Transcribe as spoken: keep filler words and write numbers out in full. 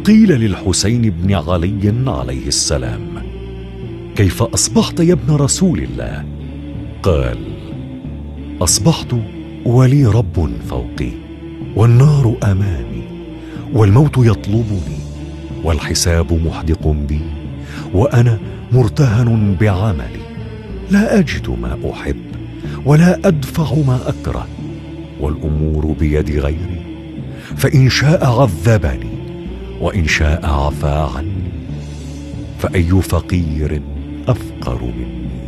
قيل للحسين بن علي عليه السلام: كيف أصبحت يا ابن رسول الله؟ قال: أصبحت ولي رب فوقي، والنار أمامي، والموت يطلبني، والحساب محدق بي، وأنا مرتهن بعملي، لا أجد ما أحب ولا أدفع ما أكره، والأمور بيد غيري، فإن شاء عذبني وإن شاء عفا عني، فأي فقير أفقر مني؟